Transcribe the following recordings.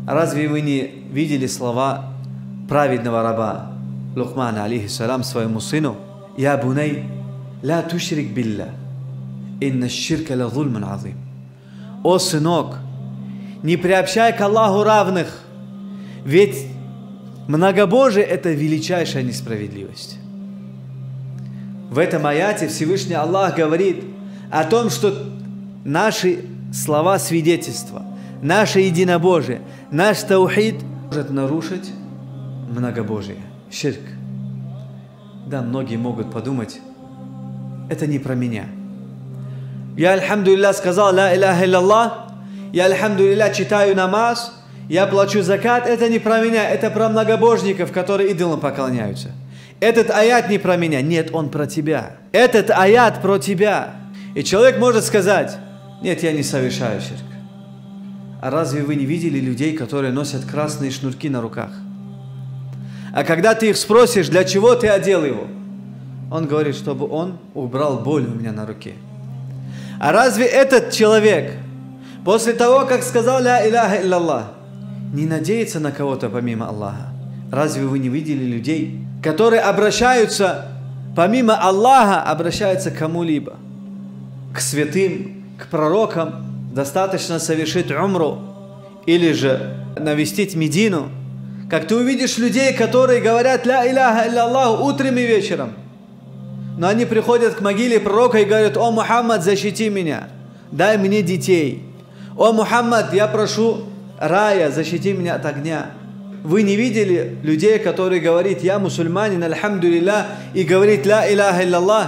Разве вы не видели слова праведного раба Лукмана, алейхиссалям, своему сыну? «Я буней, ла тушрик билля, инна ширка ла зульман азим». О, сынок, не приобщай к Аллаху равных, ведь многобожие – это величайшая несправедливость. В этом аяте Всевышний Аллах говорит о том, что наши слова свидетельства, наше единобожие, наш таухид может нарушить многобожие, ширк. Да, многие могут подумать, это не про меня. Я, альхамдулилля, сказал ла иляха илляллах, я, альхамдулилля, читаю намаз, я плачу закат, это не про меня, это про многобожников, которые идолам поклоняются. Этот аят не про меня, нет, он про тебя. Этот аят про тебя. И человек может сказать, нет, я не совершаю ширк. А разве вы не видели людей, которые носят красные шнурки на руках? А когда ты их спросишь, для чего ты одел его, он говорит, чтобы он убрал боль у меня на руке. А разве этот человек, после того, как сказал ля иляха илляллах, не надеется на кого-то помимо Аллаха? Разве вы не видели людей, которые обращаются, помимо Аллаха, обращаются к кому-либо? К святым, к пророкам, достаточно совершить умру или же навестить Медину. Как ты увидишь людей, которые говорят ля иляха илляллах утром и вечером, но они приходят к могиле пророка и говорят: «О Мухаммад, защити меня, дай мне детей. О Мухаммад, я прошу рая, защити меня от огня». Вы не видели людей, которые говорят: «Я мусульманин, альхамдулилля», и говорит ля иляха илляллах?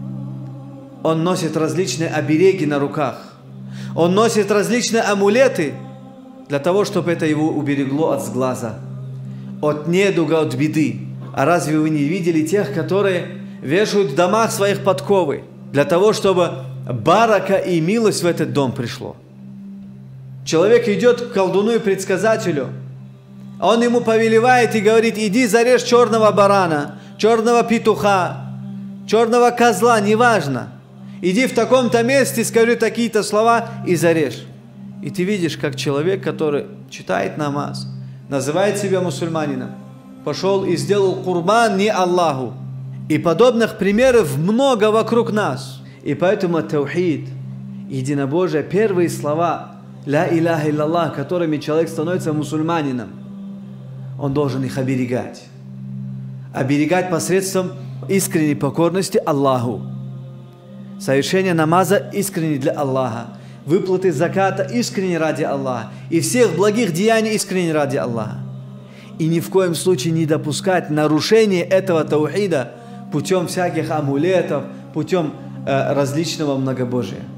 Он носит различные обереги на руках. Он носит различные амулеты для того, чтобы это его уберегло от сглаза, от недуга, от беды. А разве вы не видели тех, которые вешают в домах своих подковы для того, чтобы барака и милость в этот дом пришло? Человек идет к колдуну и предсказателю, он ему повелевает и говорит: иди зарежь черного барана, черного петуха, черного козла, неважно. Иди в таком-то месте, скажи такие-то слова и зарежь. И ты видишь, как человек, который читает намаз, называет себя мусульманином, пошел и сделал курбан не Аллаху. И подобных примеров много вокруг нас. И поэтому таухид, единобожие, первые слова ля иляха илляллах, которыми человек становится мусульманином, он должен их оберегать. Оберегать посредством искренней покорности Аллаху. Совершение намаза искренне для Аллаха. Выплаты заката искренне ради Аллаха. И всех благих деяний искренне ради Аллаха. И ни в коем случае не допускать нарушения этого таухида путем всяких амулетов, путем различного многобожия.